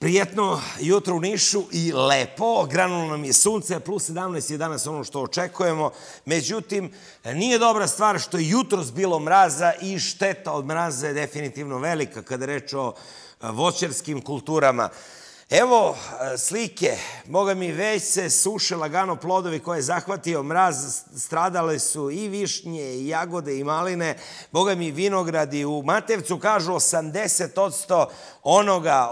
Prijetno jutro u Nišu i lepo, granulo nam je sunce, plus 17 je danas ono što očekujemo. Međutim, nije dobra stvar što je jutros bilo mraza i šteta od mraza je definitivno velika kada je reč o voćarskim kulturama. Evo slike, boga mi već se suše lagano plodovi koje je zahvatio mraz, stradale su i višnje, i jagode, i maline, boga mi vinogradi u Matevcu, kažu 80% onoga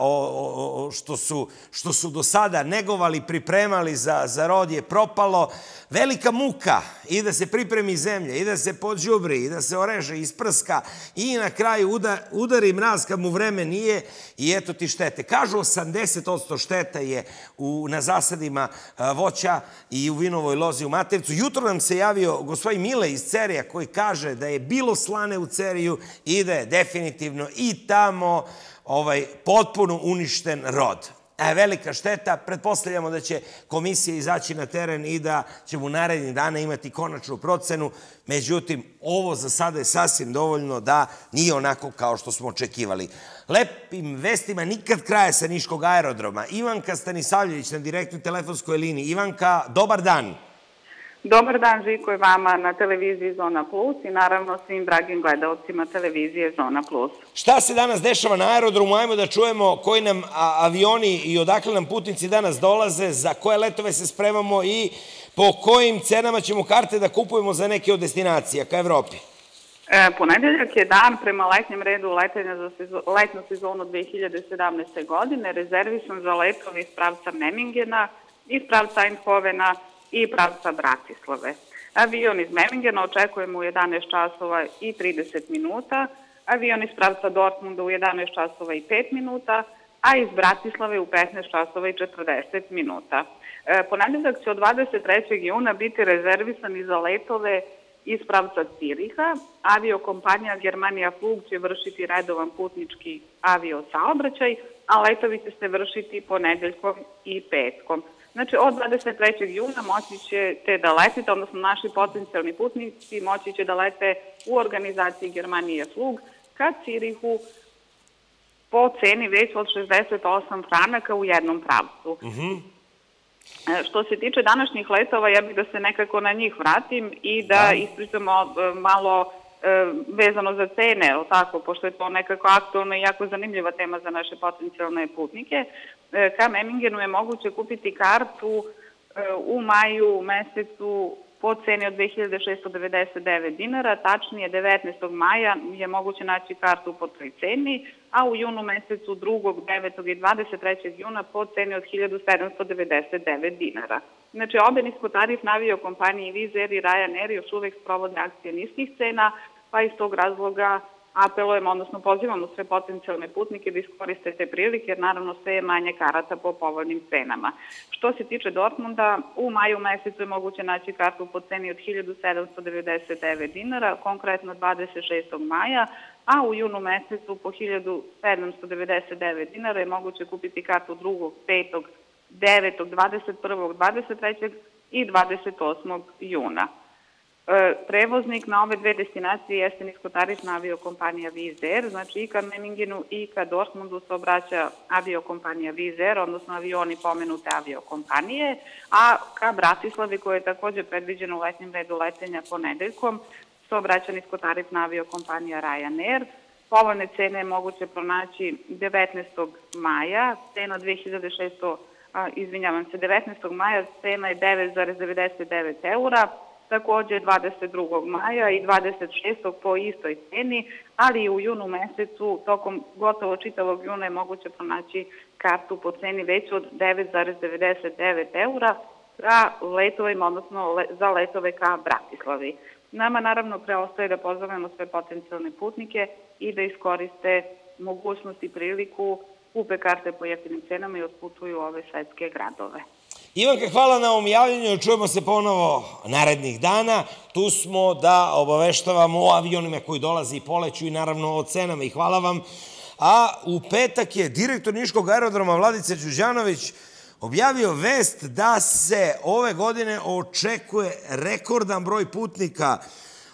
što su do sada negovali, pripremali za rod je propalo. Velika muka i da se pripremi zemlje, i da se podžubri, i da se oreže, isprska i na kraju udari mraz kad mu vreme nije i eto ti štete. Kažu 80% šteta je na zasadima voća i u vinovoj lozi u Matevcu. Jutro nam se javio gospodin Mile iz Cerija koji kaže da je bilo slane u Ceriju i da je definitivno i tamo potpuno uništen rod. Velika šteta, pretpostavljamo da će komisija izaći na teren i da ćemo u narednih dana imati konačnu procenu, međutim, ovo za sada je sasvim dovoljno da nije onako kao što smo očekivali. Lepim vestima nikad kraja sa Niškog aerodroma. Ivanka Stanisavljević na direktnoj telefonskoj liniji. Ivanka, dobar dan. Dobar dan, Žiko, i vama na televiziji Zona Plus i naravno svim dragim gledalcima televizije Zona Plus. Šta se danas dešava na aerodromu? Ajmo da čujemo koji nam avioni i odakle nam putnici danas dolaze, za koje letove se spremamo i po kojim cenama ćemo karte da kupujemo za neke od destinacija ka Evropi. Ponedeljak je dan prema letnjem redu letenja za letnu sezonu 2017. godine, rezervisan za letove iz pravca Memingena, iz pravca Eindhovena i pravca Bratislave. Avion iz Memingena očekujemo u 11 časova i 30 minuta, avion iz pravca Dortmunda u 11 časova i 5 minuta, a iz Bratislave u 15 časova i 40 minuta. Ponedeljak će od 23. juna biti rezervisan i za letove iz pravca Ciriha. Aviokompanija Germania Flug će vršiti redovan putnički aviosaobraćaj, a letovi će se vršiti ponedeljkom i petkom. Znači, od 23. juna moći ćete da letite, odnosno naši potencijalni putnici moći će da lete u organizaciji Germanije Flug ka Cirihu po ceni već od 68 franaka u jednom pravcu. Što se tiče današnjih letova, ja bih da se nekako na njih vratim i da ispričamo malo vezano za cene, pošto je to nekako aktualna i jako zanimljiva tema za naše potencijalne putnike. Ka Memingenu je moguće kupiti kartu u maju mesecu po ceni od 2699 dinara, tačnije 19. maja je moguće naći kartu po toj ceni, a u junu mesecu 2., 9. i 23. juna po ceni od 1799 dinara. Znači, obe niskotarifne aviokompanije Wizz Air i Ryanair još uvek sprovode akcije niskih cena, pa iz tog razloga apelujemo, odnosno pozivamo sve potencijalne putnike da iskoriste te prilike, jer naravno sve je manje karata po povoljnim cenama. Što se tiče Dortmunda, u maju mesecu je moguće naći kartu po ceni od 1799 dinara, konkretno 26. maja, a u junu mesecu po 1799 dinara je moguće kupiti kartu 2., 5., 9., 21., 23. i 28. juna. Prevoznik na ove dve destinacije jeste niskotarifna aviokompanija Wizz Air, znači i ka Memingenu i ka Dortmundu se obraća aviokompanija Wizz Air, odnosno avioni pomenute aviokompanije, a ka Bratislavi, koja je takođe predviđena u letnjem redu letenja ponedeljkom, se obraća niskotarifna aviokompanija Ryanair. Povoljne cene je moguće pronaći 19. maja, cena 19. maja cena je 9,99 eura, takođe 22. maja i 26. po istoj ceni, ali i u junu mesecu, tokom gotovo čitavog juna je moguće pronaći kartu po ceni već od 9,99 eura za letovima, odnosno za letove ka Bratislavi. Nama naravno preostaje da pozovemo sve potencijalne putnike i da iskoriste mogućnost i priliku, kupe karte po jeftinim cenama i otputuju u ove svetske gradove. Ivanka, hvala na ovom javljanju. Čujemo se ponovo narednih dana. Tu smo da obaveštavamo o avionima koji dolaze i poleću i naravno o cenama i hvala vam. A u petak je direktor Niškog aerodroma Vladica Đuđanović objavio vest da se ove godine očekuje rekordan broj putnika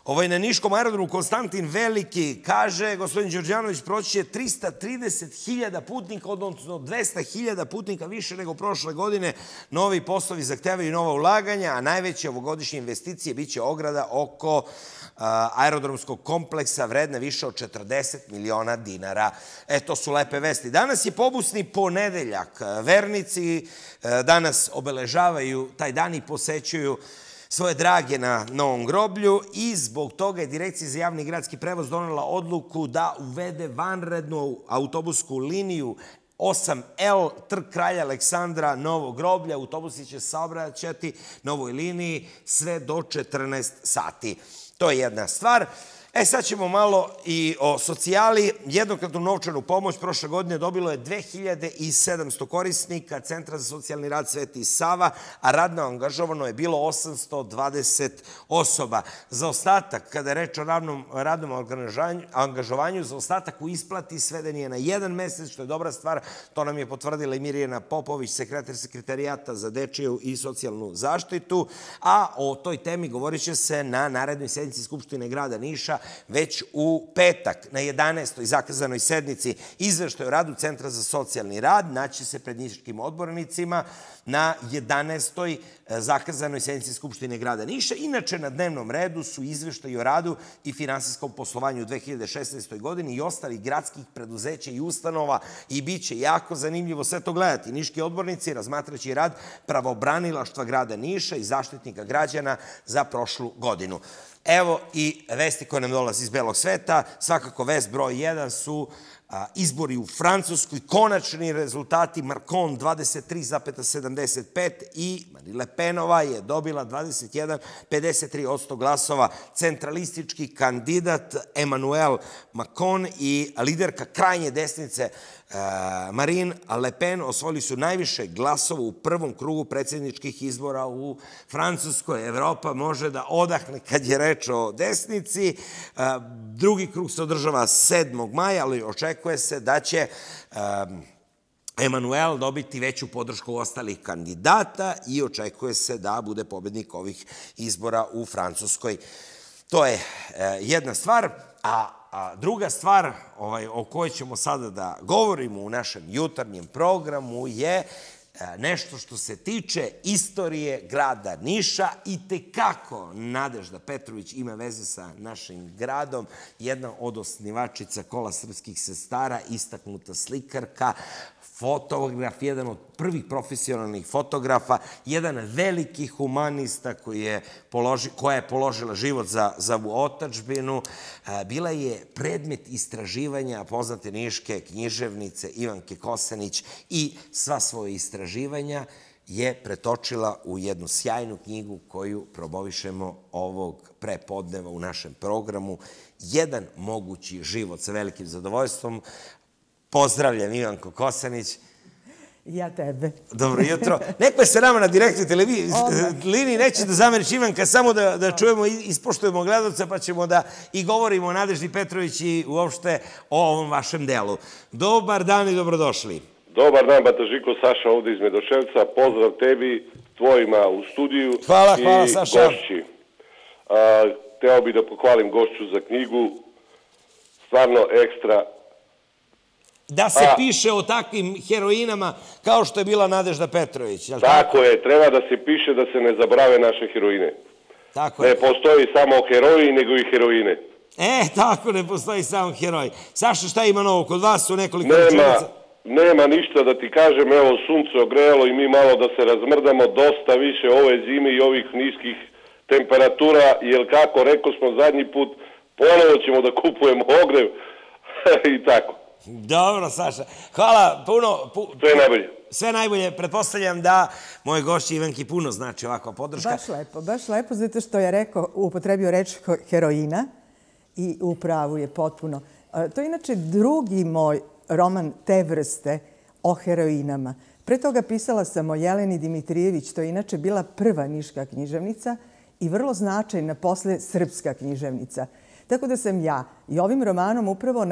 Na niškom aerodromu Konstantin Veliki kaže, gospodin Đorđanović, proći će 330.000 putnika, odnosno 200.000 putnika više nego prošle godine. Novi poslovi zahtevaju nova ulaganja, a najveće ovogodišnje investicije biće ograda oko aerodromskog kompleksa vredna više od 40 miliona dinara. To su lepe vesti. Danas je pobusni ponedeljak. Vernici danas obeležavaju taj dan i posećuju svoje drage na Novom groblju i zbog toga je Direkcija za javni gradski prevoz donela odluku da uvede vanrednu autobusku liniju 8L, Trg kralja Aleksandra, Novo groblje. Autobusi će saobraćati na ovoj liniji sve do 14 sati. To je jedna stvar. Sad ćemo malo i o socijali. Jednokratnu novčanu pomoć prošle godine dobilo je 2700 korisnika Centra za socijalni rad Sveti Sava, a radno angažovano je bilo 820 osoba. Za ostatak, kada je reč o radnom angažovanju, za ostatak u isplati sveden je na 1 mesec, što je dobra stvar. To nam je potvrdila i Mirjana Popović, sekretar Sekretarijata za dečiju i socijalnu zaštitu. A o toj temi govorit će se na narednoj sednici Skupštine grada Niša već u petak na 11. zakazanoj sednici. Izveštaj o radu Centra za socijalni rad naći se pred niškim odbornicima na 11. zakazanoj sednici Skupštine grada Niša. Inače, na dnevnom redu su izveštaj o radu i finansijskom poslovanju u 2016. godini i ostalih gradskih preduzeća i ustanova i bit će jako zanimljivo sve to gledati. Niški odbornici razmatraći rad pravobranilaštva grada Niša i zaštitnika građana za prošlu godinu. Evo i vesti koje nam dolaze iz belog sveta. Svakako vest broj 1 su izbori u Francuskoj, konačni rezultati: Macron 23,75 i Marine Le Penova je dobila 21,53% glasova. Centralistički kandidat Emmanuel Macron i liderka krajnje desnice Marine Le Pen osvojili su najviše glasova u prvom krugu predsjedničkih izbora u Francuskoj. Evropa može da odahne kad je reč o desnici. Drugi krug se održava 7. maja, ali očekuje se da će Emmanuel dobiti veću podršku ostalih kandidata i očekuje se da bude pobednik ovih izbora u Francuskoj. To je jedna stvar, a druga stvar o kojoj ćemo sada da govorimo u našem jutarnjem programu je nešto što se tiče istorije grada Niša. I tekako Nadežda Petrović ima veze sa našim gradom, jedna od osnivačica Kola srpskih sestara, istaknuta slikarka, fotograf, jedan od prvih profesionalnih fotografa, jedan veliki humanista koja je položila život za ovu otadžbinu. Bila je predmet istraživanja poznate niške književnice Ivanke Kosanić i sva svoje istraživanja je pretočila u jednu sjajnu knjigu koju promovišemo ovog prepodneva u našem programu. Jedan mogući život, sa velikim zadovoljstvom. Pozdravljam, Ivanko Kosanić. Ja tebe. Dobro jutro. Neko je sa nama na direktnoj liniji, neće da zameriš, Ivanka, samo da čujemo i ispoštujemo gledalca, pa ćemo da i govorimo o Nadeždi Petrović i uopšte o ovom vašem delu. Dobar dan i dobrodošli. Dobar dan, Batažiko, Saša ovde iz Medoševca. Pozdrav tebi, tvojima u studiju. Hvala, Saša. I gošći. Hteo bih da pohvalim gošću za knjigu. Stvarno ekstra. Da se piše o takvim heroinama kao što je bila Nadežda Petrović. Tako je, treba da se piše da se ne zabrave naše heroine. Tako je. Ne postoji samo heroji, nego i heroine. Tako, ne postoji samo heroj. Saša, šta ima novo kod vas u nekoliko rečenica? Nema ništa da ti kažem, evo sunce ogrejalo i mi malo da se razmrdamo dosta više ove zime i ovih niskih temperatura, jer kako rekao smo zadnji put, ponovo ćemo da kupujemo ogrev i tako. Dobro, Saša. Hvala puno. Sve najbolje. Sve najbolje. Pretpostavljam da moje gošći Ivanki puno znači ovakva podrška. Baš lepo, zato što je upotrebio reč heroina i u pravu je potpuno. To je inače drugi moj roman te vrste o heroinama. Pre toga pisala sam o Jeleni Dimitrijević, to je inače bila prva niška književnica i vrlo značajna posle srpska književnica. Tako da sam ja i ovim romanom upravo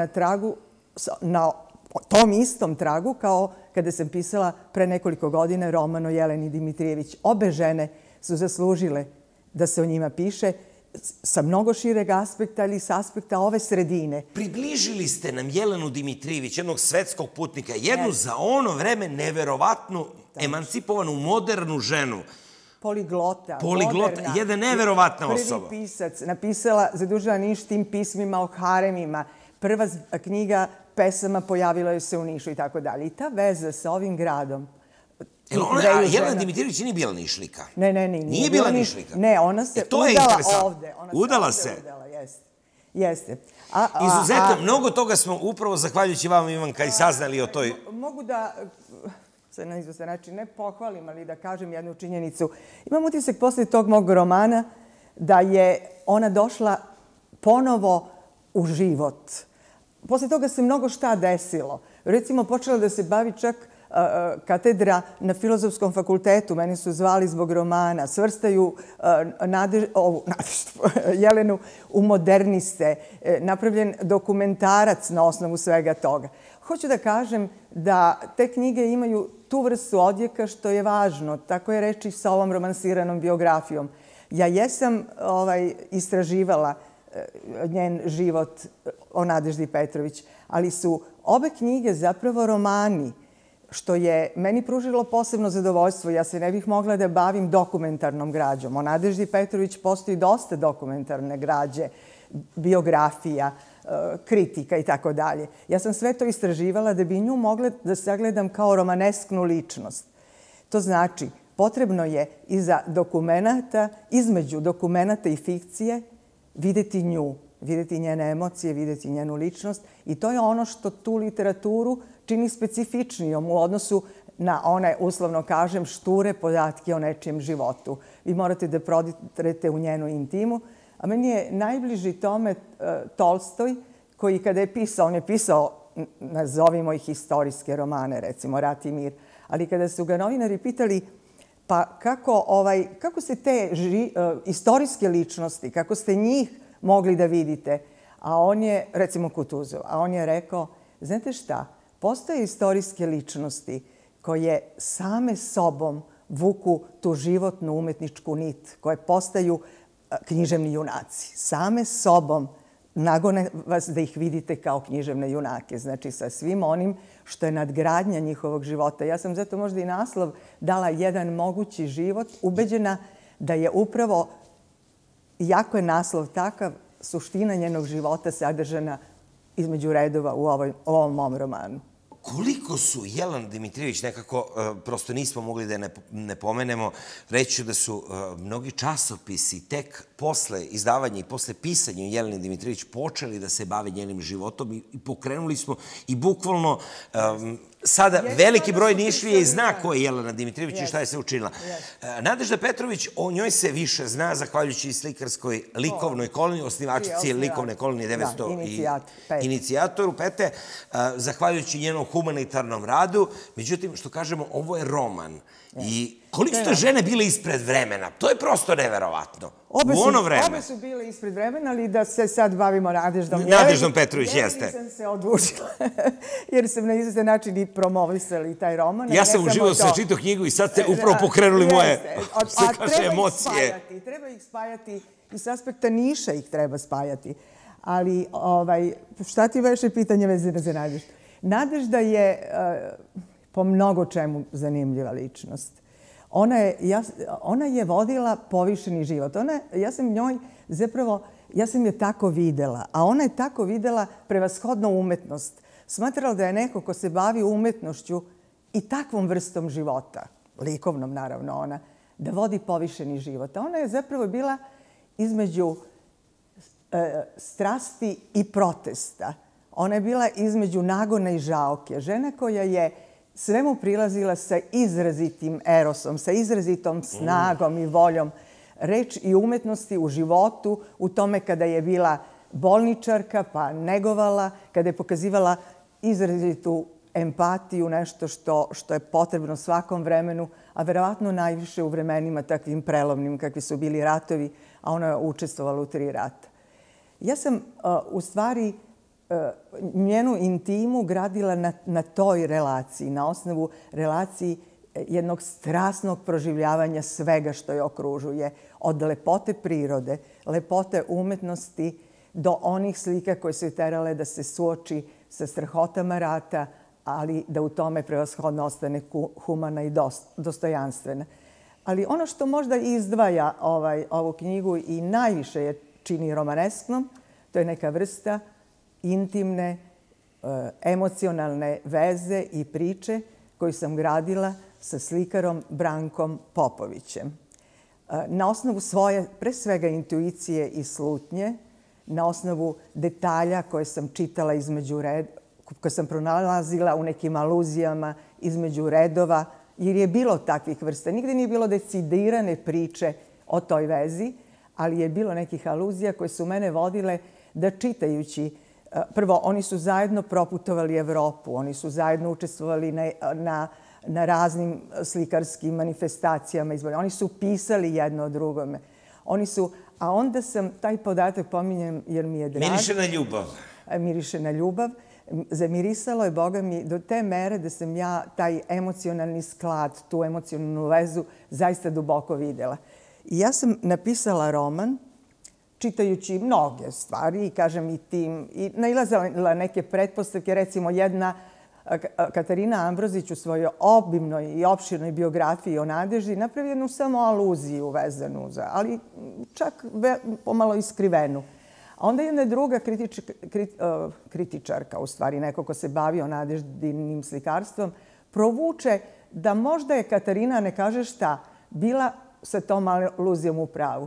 na tom istom tragu kao kada sam pisala pre nekoliko godina roman o Jeleni Dimitrijević. Obe žene su zaslužile da se o njima piše sa mnogo šireg aspekta ili sa aspekta ove sredine. Približili ste nam Jelenu Dimitrijević, jednog svetskog putnika, jednu za ono vreme neverovatnu, emancipovanu, modernu ženu. Poliglota, moderna. Jedna neverovatna osoba. Prvi pisac, napisala, zadužila Niš tim pismima o haremima. Prva knjiga pesama pojavila je se u Nišu i tako dalje. I ta veza sa ovim gradom. Jelena Dimitrijević nije bila Nišlika. Ne. Nije bila Nišlika. Ne, ona se udala ovde. Udala se. Jeste. Izuzetno, mnogo toga smo upravo zahvaljujući vama, Ivanka, i saznali o toj... Mogu da se na izvestan način ne pohvalim, ali da kažem jednu činjenicu. Imam utisak posle tog mog romana da je ona došla ponovo u život. Posle toga se mnogo šta desilo. Recimo, počela da se bavi čak katedra na Filozofskom fakultetu. Meni su zvali zbog romana. Svrstaju Jelenu u moderniste. Napravljen dokumentarac na osnovu svega toga. Hoću da kažem da te knjige imaju tu vrstu odjeka što je važno. Tako je reći sa ovom romansiranom biografijom. Ja jesam istraživala njen život o Nadeždi Petrović, ali su obe knjige zapravo romani, što je meni pružilo posebno zadovoljstvo. Ja se ne bih mogla da bavim dokumentarnom građom. O Nadeždi Petrović postoji dosta dokumentarne građe, biografija, kritika i tako dalje. Ja sam sve to istraživala da bi nju mogla da sagledam kao romanesknu ličnost. To znači, potrebno je iza dokumenata, između dokumenata i fikcije, videti nju, videti njene emocije, videti njenu ličnost i to je ono što tu literaturu čini specifičnijom u odnosu na one, uslovno kažem, šture podatke o nečijem životu. Vi morate da prodirete u njenu intimu, a meni je najbliži tome Tolstoj, koji kada je pisao, on je pisao, nazovimo ih historijske romane, recimo Rat i mir, ali kada su ga novinari pitali pa kako se te istorijske ličnosti, kako ste njih mogli da vidite, a on je, recimo Kutuzov, a on je rekao, znate šta, postoje istorijske ličnosti koje same sobom vuku tu životnu umetničku nit, koje postaju književni junaci. Same sobom nagone vas da ih vidite kao književne junake. Znači, sa svim onim što je nadgradnja njihovog života. Ja sam zato možda i naslov dala jedan mogući život, ubeđena da je upravo, iako je naslov takav, suština njenog života sadržana između redova u ovom mom romanu. Koliko su Jelena Dimitrijević, nekako, prosto nismo mogli da je ne pomenemo, reći da su mnogi časopisi tek posle izdavanja i posle pisanja Jelene Dimitrijević počeli da se bave njenim životom i pokrenuli smo i bukvalno sada veliki broj Nišlija i zna ko je Jelena Dimitrijević i šta je se učinila. Nadežda Petrović, o njoj se više zna, zahvaljujući i slikarskoj likovnoj koloniji, osnivačici likovne kolonije 900 i inicijatoru Pete, zahvaljujući njenom humanitarnom radu. Međutim, što kažemo, ovo je roman. I koliko su te žene bile ispred vremena? To je prosto neverovatno. U ono vreme. Obe su bile ispred vremena, ali da se sad bavimo Nadeždom. Nadeždom Petrović, jeste. Nisam se odlučila, jer sam na izvestan način i promovisali taj roman. Ja sam uživao sve čitao knjigu i sad ste upravo pokrenuli moje, što se kaže, emocije. Treba ih spajati, i s aspekta Niša ih treba spajati. Ali, šta ti veše pitanje vezano za Nadeždu? Nadežda je po mnogo čemu zanimljiva ličnost. Ona je vodila povišeni život. Ja sam njoj zapravo, ja sam je tako videla, a ona je tako videla prevashodno umetnost. Smatrala da je neko ko se bavi umetnošću i takvom vrstom života, likovnom naravno ona, da vodi povišeni život. A ona je zapravo bila između strasti i protesta. Ona je bila između nagona i žaoke. Žena koja je svemu prilazila sa izrazitim erosom, sa izrazitom snagom i voljom. Reč i umetnosti u životu, u tome kada je bila bolničarka, pa negovala, kada je pokazivala izrazitu empatiju, nešto što je potrebno svakom vremenu, a verovatno najviše u vremenima takvim prelovnim kakvi su bili ratovi, a ona je učestvovala u 3 rata. Ja sam u stvari njenu intimu gradila na toj relaciji, na osnovu relaciji jednog strasnog proživljavanja svega što je okružuje, od lepote prirode, lepote umetnosti, do onih slika koje su je terale da se suoči sa strahotama rata, ali da u tome prevashodno ostane humana i dostojanstvena. Ali ono što možda izdvaja ovu knjigu i najviše je čini romanesknom, to je neka vrsta intimne, emocionalne veze i priče koju sam gradila sa slikarom Brankom Popovićem. Na osnovu svoje, pre svega, intuicije i slutnje, na osnovu detalja koje sam čitala između koje sam pronalazila u nekim aluzijama između redova, jer je bilo takvih vrsta. Nigde nije bilo decidirane priče o toj vezi, ali je bilo nekih aluzija koje su mene vodile da čitajući. Prvo, oni su zajedno proputovali Evropu, oni su zajedno učestvovali na raznim slikarskim manifestacijama. Oni su pisali jedno o drugome. A onda sam, taj podatak pominjem jer mi je drag. Miriše na ljubav. Miriše na ljubav. Zamirisalo je, Boga mi, do te mere da sam ja taj emocionalni sklad, tu emocionalnu vezu zaista duboko videla. I ja sam napisala roman čitajući mnoge stvari i kažem i nailazila neke pretpostavke. Recimo, jedna Katarina Ambrozić u svojoj obimnoj i opširnoj biografiji o Nadeždi napravi jednu samo aluziju vezanu za, ali čak pomalo iskrivenu. A onda jedna druga kritičarka, u stvari neko ko se bavio Nadeždinim slikarstvom, provuče da možda je Katarina, ne kaže šta, bila sa tom aluzijom u pravu.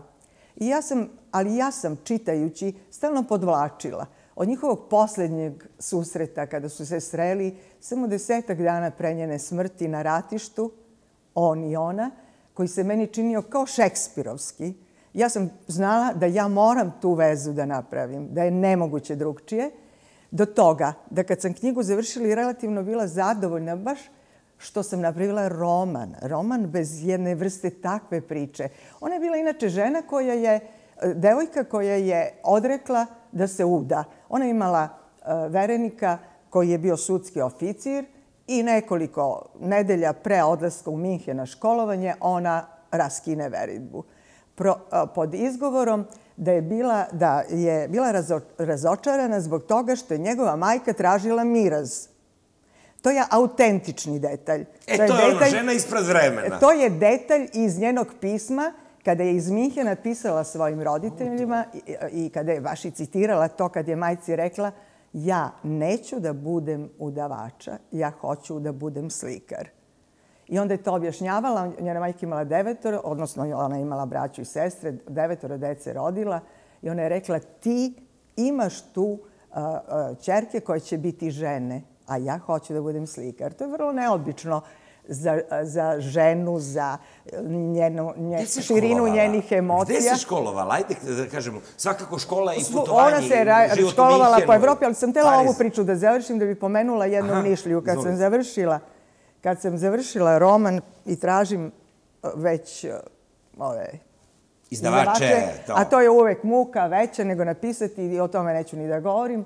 Ali ja sam čitajući stalno podvlačila. Od njihovog poslednjeg susreta, kada su se sreli, samo 10 dana pre njene smrti na ratištu, on i ona, koji se meni činio kao šekspirovski, ja sam znala da ja moram tu vezu da napravim, da je nemoguće drugčije, do toga da kad sam knjigu završila i relativno bila zadovoljna, baš što sam napravila roman bez jedne vrste takve priče. Ona je bila inače žena devojka koja je odrekla da se uda. Ona je imala verenika koji je bio sudski oficir i nekoliko nedelja pre odlaska u Minhen na školovanje ona raskine veritbu. Pod izgovorom da je bila razočarana zbog toga što je njegova majka tražila miraz. To je autentični detalj. To je ono, žena ispred vremena. To je detalj iz njenog pisma kada je iz Minhena pisala svojim roditeljima i kada je baš i citirala to kad je majci rekla: ja neću da budem udavača, ja hoću da budem slikar. I onda je to objašnjavala. Njena majka imala 9, odnosno ona je imala braću i sestre, 9 dece rodila i ona je rekla: ti imaš tu ćerke koje će biti žene, a ja hoću da budem slikar. To je vrlo neobično za ženu, za širinu njenih emocija. Gde se školovala? Ajde da kažemo, svakako škola i putovanje. Ona se školovala po Evropi, ali sam htjela ovu priču da završim, da bi pomenula jednu Nišliju. Kad sam završila roman i tražim već izdavače, a to je uvek muka veća nego napisati i o tome neću ni da govorim,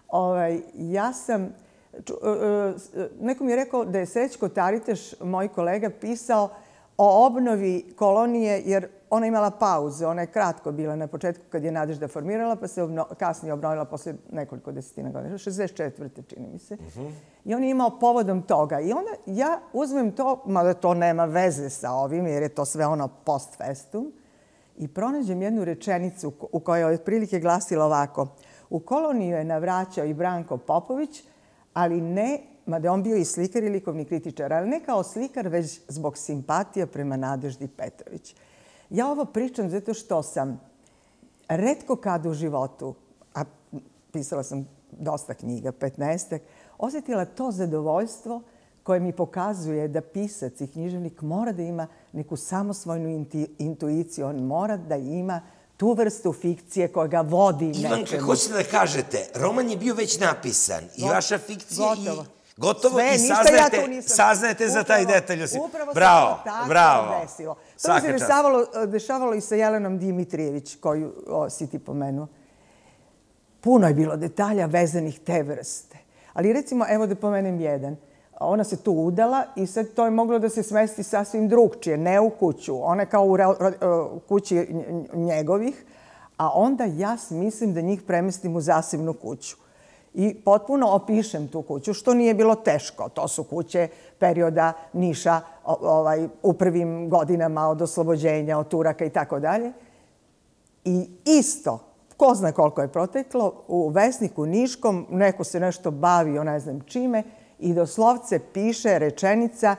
neko mi je rekao da je Srećko Tariteš, moj kolega, pisao o obnovi kolonije, jer ona imala pauze. Ona je kratko bila na početku kad je Nadežda formirala, pa se kasnije obnovila posle nekoliko desetina godina, 64. čini mi se. I on je imao povodom toga. I onda ja uzmem to, mada to nema veze sa ovim, jer je to sve ono post festum, i pronađem jednu rečenicu u kojoj je otprilike glasila ovako: u koloniju je navraćao i Branko Popović, ali ne, mada je on bio i slikar i likovni kritičar, ali ne kao slikar, već zbog simpatija prema Nadeždi Petrović. Ja ovo pričam zato što sam retko kad u životu, a pisala sam dosta knjiga, 15, osjetila to zadovoljstvo koje mi pokazuje da pisac i književnik mora da ima neku samosvojnu intuiciju, on mora da ima tu vrstu fikcije koja ga vodi nečemu. Ivanka, hoćete da kažete, roman je bio već napisan i vaša fikcija gotovo. Gotovo i saznajete za taj detalj. Bravo, bravo. To se dešavalo i sa Jelenom Dimitrijević, koju si ti pomenuo. Puno je bilo detalja vezanih te vrste. Ali recimo, evo da pomenem jedan. ona se tu udala i sad to je moglo da se smesti sasvim drugčije, ne u kuću. Ona je kao u kući njegovih, a onda ja mislim da njih premestim u zasebnu kuću. I potpuno opišem tu kuću, što nije bilo teško. To su kuće perioda Niša u prvim godinama od oslobođenja, od Turaka i tako dalje. I isto, ko zna koliko je proteklo, u Vesniku Niškom neko se nešto bavio, ne znam čime, i doslovce piše rečenica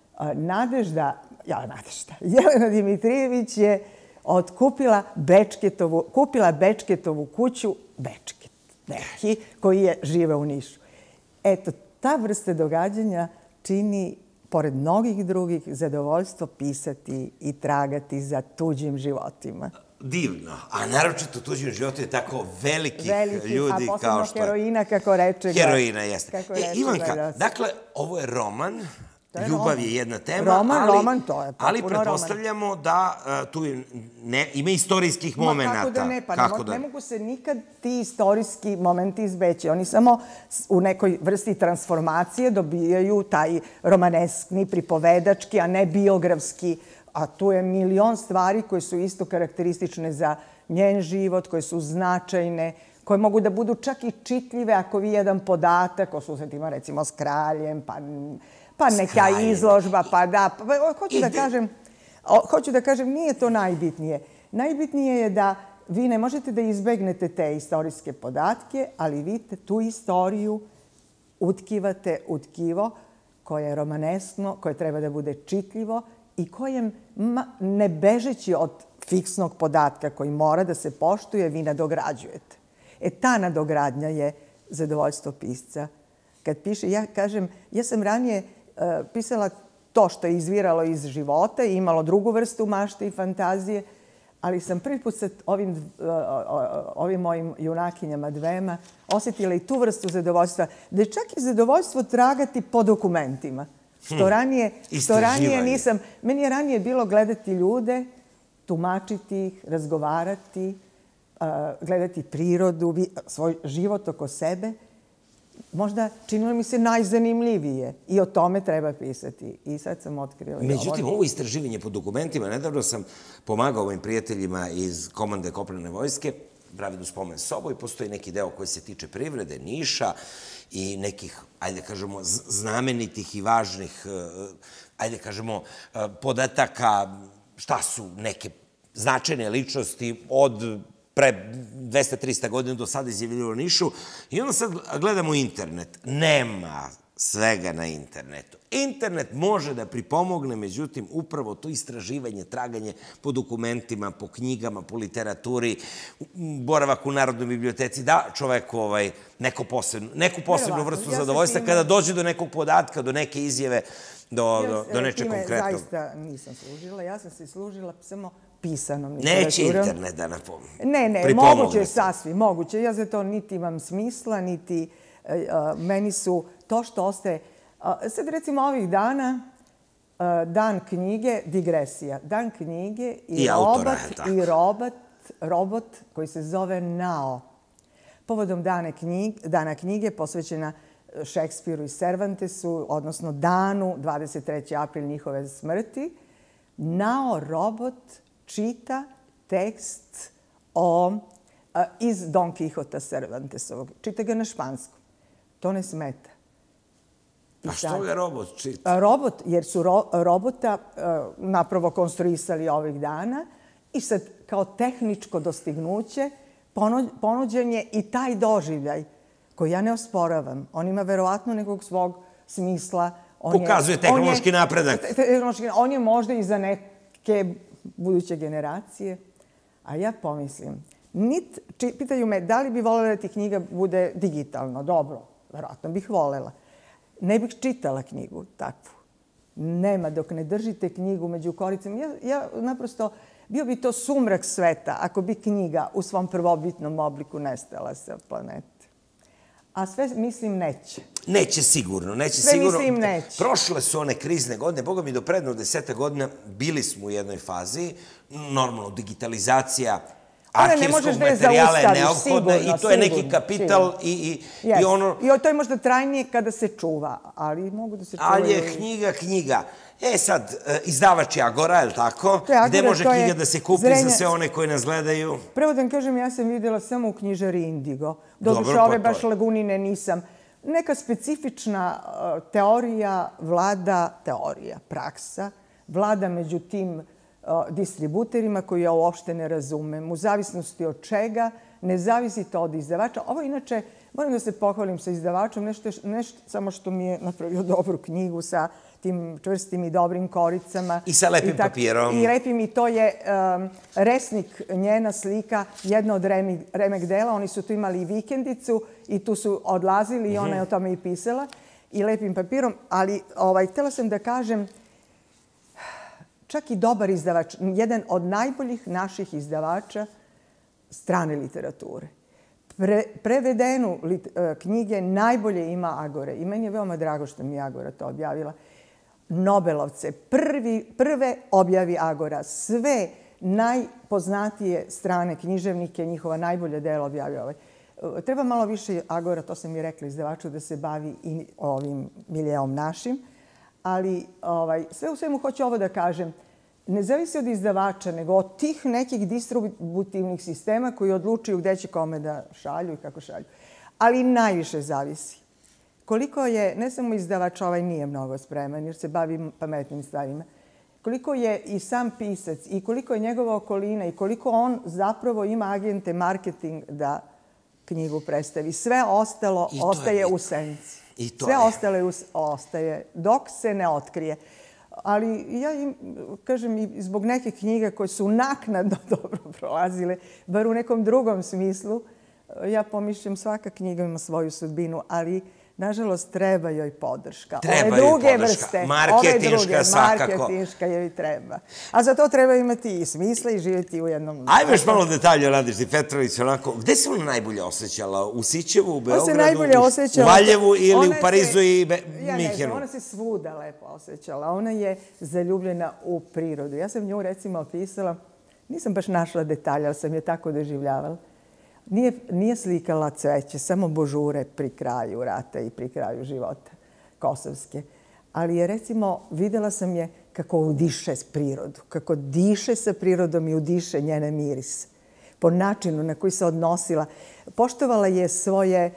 Jelena Dimitrijević je kupila Bečketovu kuću, Bečket neki, koji je žive u Nišu. Eto, ta vrsta događanja čini, pored mnogih drugih, zadovoljstvo pisati i tragati za tuđim životima. Divno, a naročito tuđim životima tako velikih ljudi kao što... A posebno heroina, kako reče ga. Heroina, jeste. Ivanka, dakle, ovo je roman, ljubav je jedna tema, roman, to je ali pretpostavljamo da tu ima istorijskih momenata. Kako da ne, pa ne mogu se nikad ti istorijski momenti izbeći. Oni samo u nekoj vrsti transformacije dobijaju taj romaneskni, pripovedački, a ne biografski. A tu je milion stvari koje su isto karakteristične za njen život, koje su značajne, koje mogu da budu čak i čitljive ako vi jedan podatak o susretima recimo s kraljem, pa neka izložba, pa da. Hoću da kažem, nije to najbitnije. Najbitnije je da vi ne možete da izbegnete te istorijske podatke, ali vi tu istoriju utkivate u tkivo koje je romaneskno, koje treba da bude čitljivo i kojem, ne bežeći od fiksnog podatka koji mora da se poštuje, vi nadograđujete. Ta nadogradnja je zadovoljstvo pisca. Kad piše, ja kažem, ja sam ranije pisala to što je izviralo iz života i imalo drugu vrstu mašte i fantazije, ali sam prvi put sa ovim mojim junakinjama dvema osjetila i tu vrstu zadovoljstva, da je čak i zadovoljstvo tragati po dokumentima. Što ranije nisam... Meni je ranije bilo gledati ljude, tumačiti ih, razgovarati, gledati prirodu, svoj život oko sebe. Možda činilo mi se najzanimljivije i o tome treba pisati. I sad sam otkrila... Međutim, ovo istraživanje po dokumentima, nedavno sam pomagao ovim prijateljima iz komande kopnene vojske, Pravednu spomen sobu, i postoji neki deo koji se tiče privrede, Niša i nekih, ajde kažemo, znamenitih i važnih, ajde kažemo, podataka, šta su neke značajne ličnosti od pre 200-300 godina do sada izjavljivalo u Nišu. I onda sad gledamo internet. Nema svega na internetu. Internet može da pripomogne, međutim, upravo to istraživanje, traganje po dokumentima, po knjigama, po literaturi, boravak u Narodnoj biblioteci, da čoveku neku posebnu vrstu zadovoljstva kada dođe do nekog podatka, do neke izjave, do nečeg konkretnog. Zaista nisam služila. Ja sam se služila samo pisanom literaturom. Neće internet da napomogne. Ne, moguće je sasvim, moguće. Ja za to niti imam smisla, niti meni su to što ostaje... Sad recimo ovih dana, dan knjige, digresija. Dan knjige i robot koji se zove Nao. Povodom dana knjige posvećena Šekspiru i Cervantesu, odnosno danu 23. april njihove smrti, Nao robot čita tekst iz Don Quixota Cervantesovog. Čita ga na španskom. To ne smeta. A što ga robot čita? Robot, jer su robota napravo konstruisali ovih dana i sad kao tehničko dostignuće ponuđen je i taj doživljaj koji ja ne osporavam. On ima verovatno nekog svog smisla. Pokazuje tehnološki napredak. On je možda i za neke buduće generacije. A ja pomislim, pitaju me da li bi voljela da ti knjiga bude digitalno. Dobro, verovatno bih voljela. Ne bih čitala knjigu takvu. Nema, dok ne držite knjigu među koricama. Ja naprosto, bio bi to sumrak sveta ako bi knjiga u svom prvobitnom obliku nestala sa planete. A sve, mislim, neće. Neće sigurno, Sve mislim neće. Prošle su one krizne godine, boga mi do predno 10 godina bili smo u jednoj fazi, normalno digitalizacija, arhivskog materijala je neophodna i to je neki kapital i ono... I to je možda trajnije kada se čuva, ali mogu da se čuvaju... Ali je knjiga. E sad, izdavač je Agora, je li tako? Gde može knjiga da se kupi za sve one koji nas gledaju? Prvo da vam kažem, ja sam vidjela samo u knjižari Indigo. Doduše, ove baš Lagunine nisam. Neka specifična praksa vlada među tim distributerima koji ja uopšte ne razumem. U zavisnosti od čega, ne zavisi to od izdavača. Ovo inače, moram da se pohvalim sa izdavačom, nešto samo što mi je napravio dobru knjigu sa tim čvrstim i dobrim koricama. I sa lepim papirom. I lepim, i to je resnik, njena slika, jedna od remek dela. Oni su tu imali i vikendicu i tu su odlazili i ona je o tome i pisala. I lepim papirom, ali htjela sam da kažem, čak i dobar izdavač, jedan od najboljih naših izdavača strane literature. Prevedenu knjige najbolje ima Agora. I meni je veoma drago što mi je Agora to objavila. Nobelovce, prve objavi Agora. Sve najpoznatije strane književnike, njihova najbolja dela objavio Treba malo više Agora, to sam i rekla izdavaču, da se bavi i ovim miljeom našim. Ali sve u svemu hoću ovo da kažem. Ne zavisi od izdavača, nego od tih nekih distributivnih sistema koji odlučuju gde će kome da šalju i kako šalju. Ali najviše zavisi. Koliko je, ne samo izdavač, nije mnogo spreman jer se bavi pametnim stvarima, koliko je i sam pisac i koliko je njegova okolina i koliko on zapravo ima agente marketing da knjigu predstavi. Sve ostalo ostaje u senci. Sve ostalo ostaje dok se ne otkrije. Ali ja im, kažem, i zbog nekih knjiga koje su naknadno dobro prolazile, bar u nekom drugom smislu, ja pomišljam svaka knjiga ima svoju sudbinu, ali nažalost treba joj podrška. Treba joj podrška. Marketinška svakako. Marketinška joj treba. A za to treba imati i smisla i živjeti u jednom... Ajme još malo detalje o Nadeždi Petrović, onako. Gde se ona najbolje osjećala? U Sićevu, u Beogradu, u Valjevu ili u Parizu i Minhenu? Ja ne znam, ona se svuda lepo osjećala. Ona je zaljubljena u prirodu. Ja sam nju recimo opisala, nisam baš našla detalje, ali sam je tako doživljavala. Nije slikala cveće, samo božure pri kraju rata i pri kraju života kosovske. Ali je, recimo, videla sam je kako udiše s prirodu, kako diše sa prirodom i udiše njene miris. Po načinu na koji se odnosila. Poštovala je svoje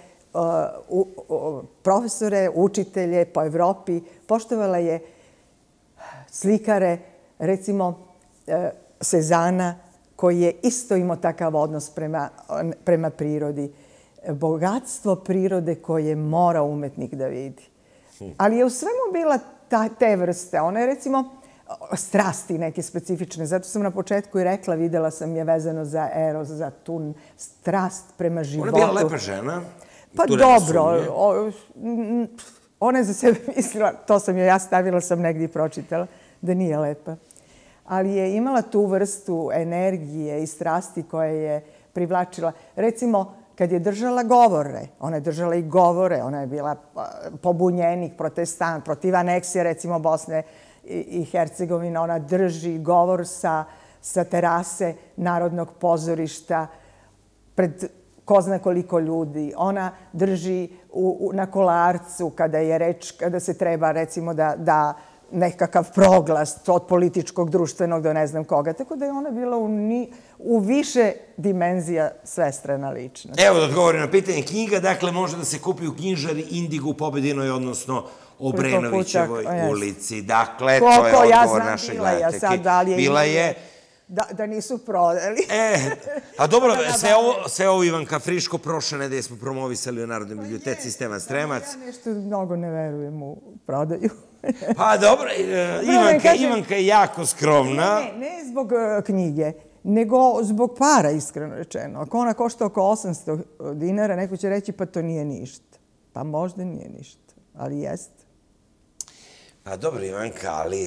profesore, učitelje po Evropi. Poštovala je slikare, recimo Cezana, koji je isto imao takav odnos prema prirodi. Bogatstvo prirode koje mora umetnik da vidi. Ali je u svemu bila te vrste. Ona je, recimo, strasti neke specifične. Zato sam na početku i rekla, videla sam je vezano za eros, za tu strast prema životu. Ona je bila lepa žena. Pa dobro. Ona je za sebe mislila, to sam joj ja stavila, sam negdje pročitala, da nije lepa. Ali je imala tu vrstu energije i strasti koje je privlačila. Recimo, kad je držala govore, ona je držala i govore, ona je bila pobunjenik, protestant, protiv aneksije, recimo, Bosne i Hercegovine. Ona drži govor sa terase Narodnog pozorišta pred ko zna koliko ljudi. Ona drži na Kolarcu kada se treba, recimo, da nekakav proglas od političkog, društvenog do ne znam koga. Tako da je ona bila u više dimenzija svestrana ličnost. Evo da odgovorim na pitanje. Knjiga, dakle, može da se kupi u knjižari Indigo u Pobedinoj, odnosno Obrenovićevoj ulici. Dakle, to je odgovor naše gledateljke. Bila je... Da nisu prodali. A dobro, sve ovo Ivanka Friško, prošle nedelje smo promovisali u Narodnoj biblioteci Stevan Stremac. Ja nešto mnogo ne verujem u prodaju. Pa dobro, Ivanka je jako skromna. Ne zbog knjige, nego zbog para, iskreno rečeno. Ako ona košta oko 800 dinara, neko će reći pa to nije ništa. Pa možda nije ništa, ali jeste. Pa dobro, Ivanka, ali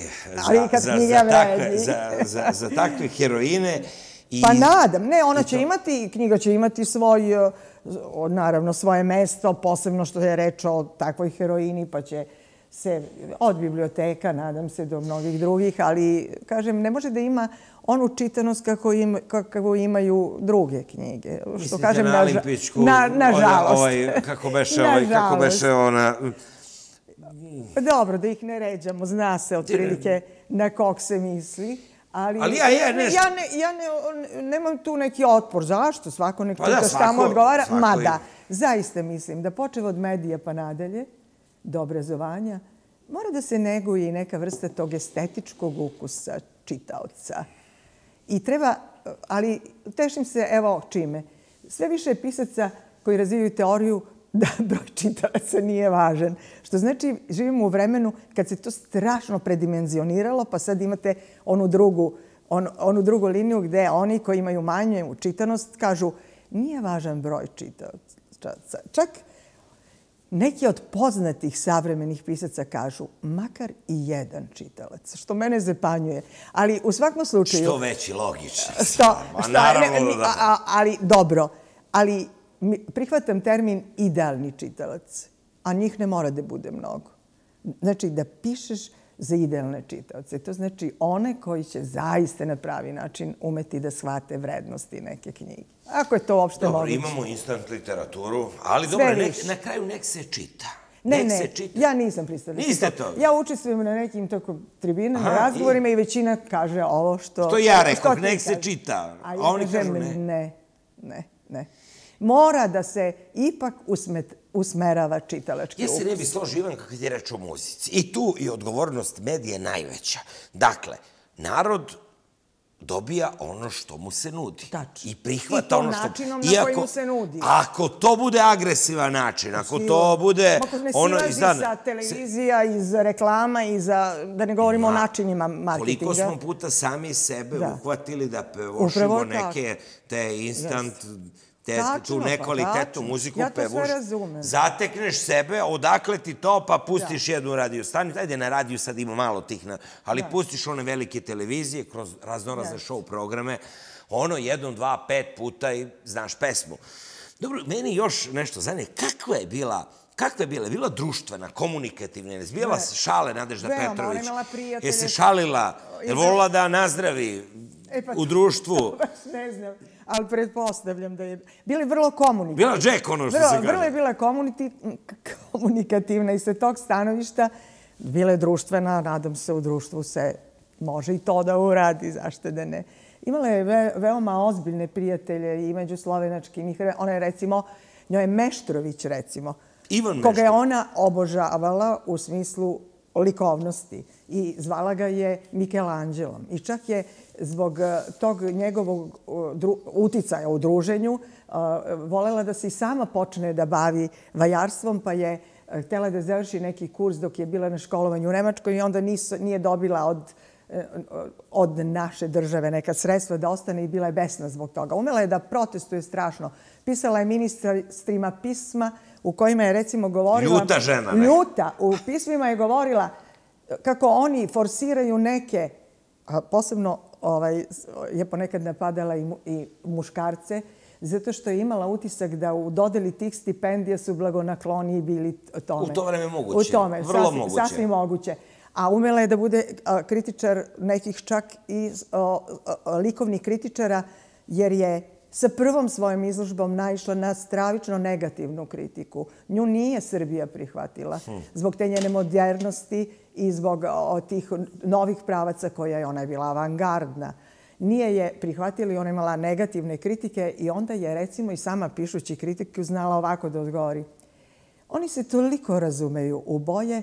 za takve heroine... Pa nadam, ne, ona će imati, knjiga će imati naravno svoje mesto, posebno što je reč o takvoj heroini, pa će se od biblioteka, nadam se, do mnogih drugih, ali, kažem, ne može da ima onu čitanost kako imaju druge knjige. Što kažem, na Olimpičku, nažalost. Kako beše ona... Dobro, da ih ne ređamo, zna se otprilike na kog se misli. Ali ja nemam tu neki otpor. Zašto? Svako nek čita šta mu odgovara. Mada, zaista mislim da počev od medija pa nadalje, do obrazovanja, mora da se neguje i neka vrsta tog estetičkog ukusa čitaoca. I treba, ali tešim se, evo čime. Sve više je pisaca koji razvijaju teoriju da broj čitalaca nije važan. Što znači, živimo u vremenu kad se to strašno predimenzioniralo, pa sad imate onu drugu liniju gde oni koji imaju manju čitanost kažu nije važan broj čitalaca. Čak neki od poznatih savremenih pisaca kažu makar i jedan čitalac, što mene zapanjuje. Ali u svakom slučaju... Što veći, logično. Ali dobro, ali prihvatam termin idealni čitalac, a njih ne mora da bude mnogo. Znači da pišeš za idealne čitaoce. To znači one koji će zaista na pravi način umeti da shvate vrednosti neke knjige. Ako je to uopšte moguće. Dobro, imamo instant literaturu, ali dobro, na kraju nek se čita. Ne, ja nisam pristala. Niste to? Ja učestvujem na nekim tako tribinama, razgovorima i većina kaže ovo što... Što ja rekao, nek se čita. A oni kažu ne. Mora da se ipak usmerava čitalački ukus. Ja se ne bi složio, Ivan, kako ti reč o muzici. I tu i odgovornost medija je najveća. Dakle, narod dobija ono što mu se nudi. Tačno. I prihvata ono što... I to načinom na koji mu se nudi. Ako to bude agresivan način, ako to bude... Ako ne silazi sa televizija, iz reklama, da ne govorimo o načinima marketinga. Koliko smo puta sami sebe uhvatili da pevošimo neke te instant... tu nekvalitetnu muziku pevuš, zatekneš sebe, odakle ti to, pa pustiš jednu radio stanicu. Ajde, na radiju sad ima malo tih, ali pustiš one velike televizije kroz raznorazne show programe, ono, 1, 2, 5 puta i znaš pesmu. Dobro, meni još nešto zanima, kakva je bila društvena, komunikativna, je bila šale Nadežda Petrović? Je se šalila, je volila da nazdravi u društvu? Ne znam, ali pretpostavljam da je... Bila je vrlo komunikativna. Bila Jack, ono što se kaže. Vrlo je bila komunikativna i sa tog stanovišta bila je društvena, nadam se u društvu se može i to da uradi, zašto da ne. Imala je veoma ozbiljne prijatelje i među slovenačkim. Ona je, recimo, njoj je Meštrović, recimo, koga je ona obožavala u smislu likovnosti i zvala ga je Mikelanđelom. I čak je zbog tog njegovog uticaja u druženju volela da se i sama počne da bavi vajarstvom, pa je htela da završi neki kurs dok je bila na školovanju u Nemačkoj i onda nije dobila od naše države neka sredstva da ostane i bila je besna zbog toga. Umela je da protestuje strašno. Pisala je ministrima pisma u kojima je, recimo, govorila... Ljuta žena, ne? Ljuta. U pismima je govorila kako oni forsiraju neke, a posebno je ponekad napadala i muškarce, zato što je imala utisak da u dodeli tih stipendija su blagonakloniji bili tome. U to vreme moguće. Vrlo moguće. Sasvim moguće. A umela je da bude kritičar nekih čak i likovnih kritičara, jer je sa prvom svojom izložbom naišla na stravično negativnu kritiku. Nju nije Srbija prihvatila zbog te njene modernosti i zbog tih novih pravaca koja je, ona je bila avangardna. Nije je prihvatila i ona imala negativne kritike i onda je, recimo, i sama pišući kritiku znala ovako da odgovori. Oni se toliko razumeju u boje,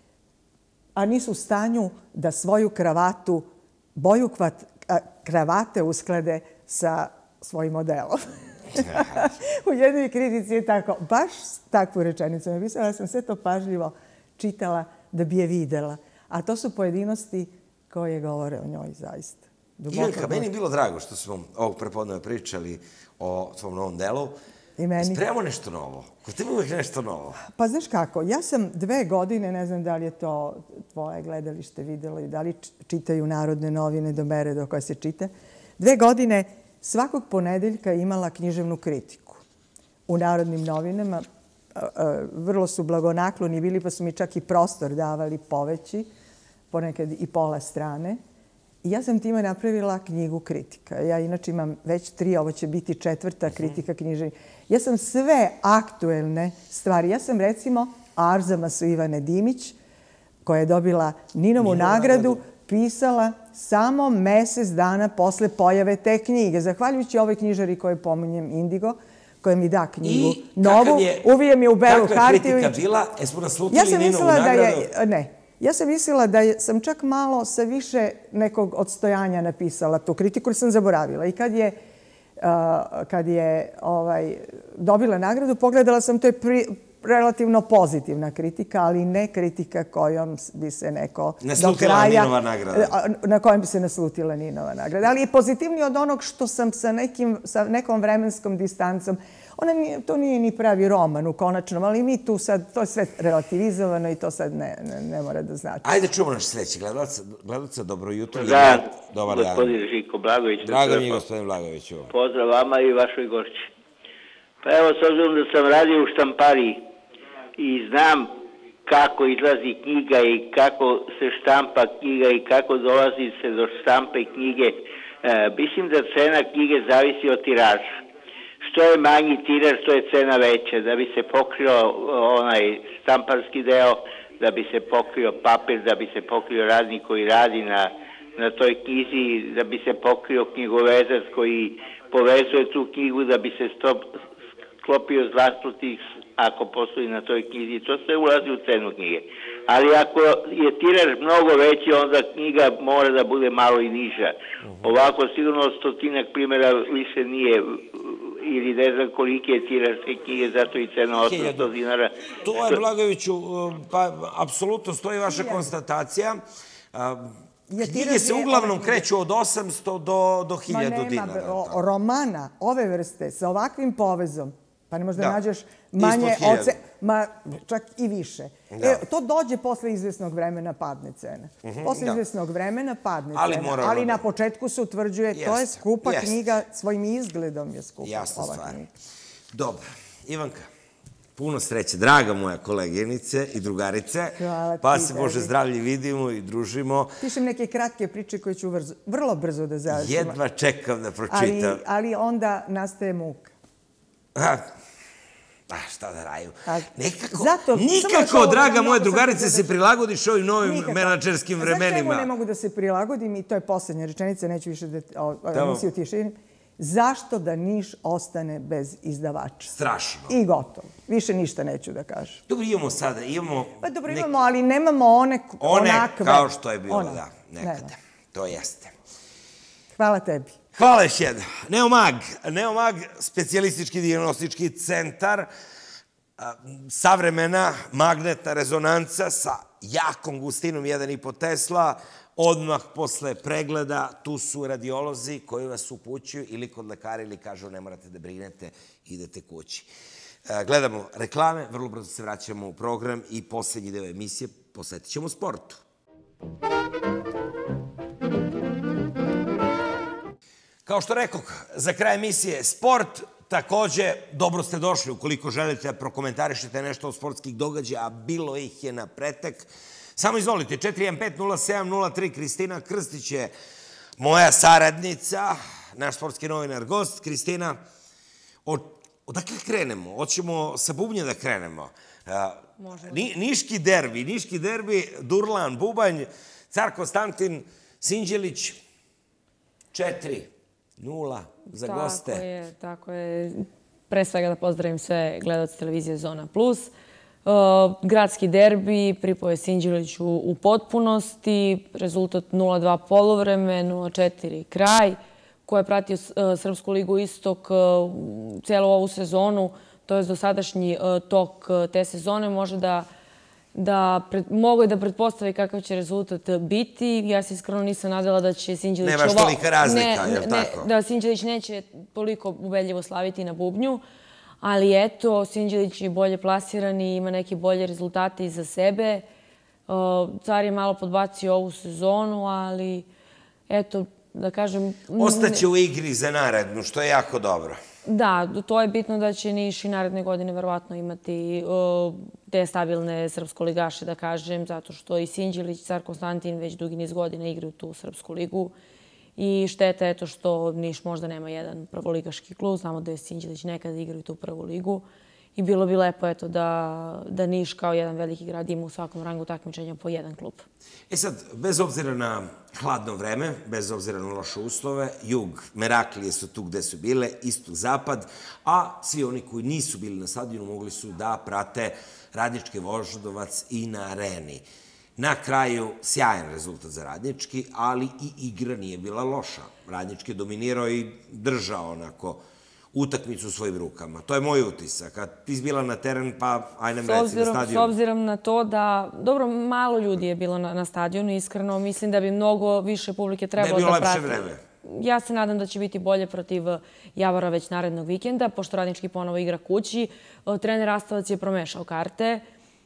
a nisu u stanju da svoju kravatu, boju kravate usklade sa svojim modelom. U jednoj kritici je tako, baš takvu rečenicu napisala, ja sam sve to pažljivo čitala da bi je videla. A to su pojedinosti koje govore o njoj zaista. Ivanka, meni je bilo drago što smo ovog prepodneva pričali o svom novom delu. I meni. Spremamo nešto novo. Kod tebe uvijek nešto novo. Pa znaš kako, ja sam 2 godine, ne znam da li je to tvoje gledalište videlo i da li čitaju Narodne novine do mere do koje se čita. 2 godine svakog ponedeljka imala književnu kritiku u Narodnim novinama, vrlo su blagonakloni bili, pa su mi čak i prostor davali poveći, ponekad i pola strane. I ja sam time napravila knjigu kritika. Ja inače imam već 3, ovo će biti 4. kritika književnih. Ja sam sve aktuelne stvari, ja sam recimo Arzama su Ivane Dimić, koja je dobila Ninovu nagradu, pisala samo mesec dana posle pojave te knjige. Zahvaljujući ovoj knjižari koju pominjem, Indigo, koja mi da knjigu novu, uvijem je u belu hartiju. Kakva je kritika bila? Jesmo naslutili Ninovu nagradu? Ne. Ja sam mislila da sam čak malo sa više nekog odstojanja napisala tu kritiku, jer sam zaboravila. I kad je dobila nagradu, pogledala sam, to je relativno pozitivna kritika, ali ne kritika kojom bi se neko do kraja... Ninova nagrada. Na kojem bi se naslutila Ninova nagrada. Ali je pozitivniji od onog što sam sa nekom vremenskom distancom. To nije ni pravi roman u konačnom, ali mi tu sad, to je sve relativizovano i to sad ne mora da znači. Ajde čujemo naš sledeći gledalca. Dobro jutro. Da, gospodin Žiko Blagović. Drago mi je, gospodin Blagović. Pozdrav vama i vašoj gošći. Pa evo, s obzirom da sam radio u štampariji i znam kako izlazi knjiga i kako se štampa knjiga i kako dolazi se do štampe knjige, mislim da cena knjige zavisi od tiraža. Što je manji tiraž, to je cena veća. Da bi se pokrio onaj štamparski deo, da bi se pokrio papir, da bi se pokrio radnik koji radi na toj knjizi, da bi se pokrio knjigovezac koji povezuje tu knjigu, da bi se sklopio zlatotik ako postoji na toj knjizi. To sve ulazi u cenu knjige. Ali ako je tiraž mnogo veći, onda knjiga mora da bude malo i niža. Ovako sigurno 100-ak primjera više nije, ili ne znam koliki je tiraž te knjige, zato i cena 800 dinara. To je, Blagoviću, pa apsolutno stoji vaša konstatacija. Knjige se uglavnom kreću od 800 do 1000 dinara. Romana ove vrste sa ovakvim povezom, pa ne možda nađeš manje od... Čak i više. To dođe posle izvesnog vremena padne cena. Posle izvesnog vremena padne cena. Ali na početku se utvrđuje, to je skupa knjiga, svojim izgledom je skupa ova knjiga. Dobro. Ivanka, puno sreće. Draga moja koleginice i drugarice. Pa se, Bože zdravlje, vidimo i družimo. Pišem neke kratke priče koje ću vrlo brzo da završim. Jedva čekam da pročitam. Ali onda nastaje muka. Šta da raju? Nikako, draga moja drugarice, se prilagodiš ovim novim menadžerskim vremenima. Znaš čemu ne mogu da se prilagodim? I to je poslednja rečenica, neću više da emisiju tišinim. Zašto da Niš ostane bez izdavača? Strašno. I gotovo. Više ništa neću da kažem. Dobro, imamo sada, Pa dobro, imamo, ali nemamo one onakve. Kao što je bilo, da, nekada. To jeste. Hvala tebi. Hvala još jedno. Neomag, specijalistički dijagnostički centar, savremena magnetna rezonanca sa jakom gustinom 1,5 Tesla. Odmah posle pregleda tu su radiolozi koji vas upućuju ili kod lekara ili kažu ne morate da brinete, idete kući. Gledamo reklame, vrlo brzo se vraćamo u program i poslednji deo emisije posvetit ćemo sportu. Kao što rekoh, za kraj emisije sport, takođe dobro ste došli ukoliko želite da prokomentarišete nešto od sportskih događaja, a bilo ih je na pretek. Samo izvolite, 415-0703, Kristina Krstić je moja saradnica, naš sportski novinar gost. Kristina, odakle krenemo? Hoćemo sa bubnje da krenemo. Niški derbi, Durlan, Bubanj, Car Konstantin, Sinđelić, 4-0 za goste. Tako je. Pre svega da pozdravim sve gledalce televizije Zona Plus. Gradski derbi, pripao je Sinđeliću u potpunosti, rezultat 0-2 poluvreme, 0-4 kraj. Ko je pratio Srpsku ligu Istok celu ovu sezonu, to je dosadašnji tok te sezone, može mogu da pretpostavi kakav će rezultat biti. Ja se iskreno nisam nadala da će Sinđelić... Nemaš tolika razlika, je li tako? Da Sinđelić neće toliko ubedljivo slaviti na bubnju. Ali eto, Sinđelić je bolje plasiran i ima neke bolje rezultate iza sebe. Car je malo podbacio ovu sezonu, ali eto, da kažem... Ostaće u igri za narednu, što je jako dobro. Da, to je bitno da će Niš i naredne godine verovatno imati te stabilne srpsko-ligaše, da kažem, zato što i Sinđelić, Car Konstantin već dugi niz godina igraju tu srpsku ligu. I šteta je to što Niš možda nema jedan prvoligaški klub. Znamo da je Sinđelić nekada igraju tu prvu ligu. I bilo bi lepo da Niš kao jedan veliki grad ima u svakom rangu takmičenja po jedan klub. Sad, bez obzira na hladno vreme, bez obzira na loše uslove, jug, Meraklije su tu gde su bile, istok, zapad, a svi oni koji nisu bili na stadionu mogli su da prate Radnički Voždovac i na areni. Na kraju, sjajan rezultat za Radnički, ali i igra nije bila loša. Radnički je dominirao i držao onako utakmicu u svojim rukama. To je moj utisak. Kad ti izbila na teren, pa ajde nam reci na stadionu. S obzirom na to da, dobro, malo ljudi je bilo na stadionu, iskreno, mislim da bi mnogo više publike trebalo da prati. Da je bilo lepše vreme. Ja se nadam da će biti bolje protiv Javora već narednog vikenda, pošto Radnički ponovo igra kući. Trener Rastavac je promešao karte,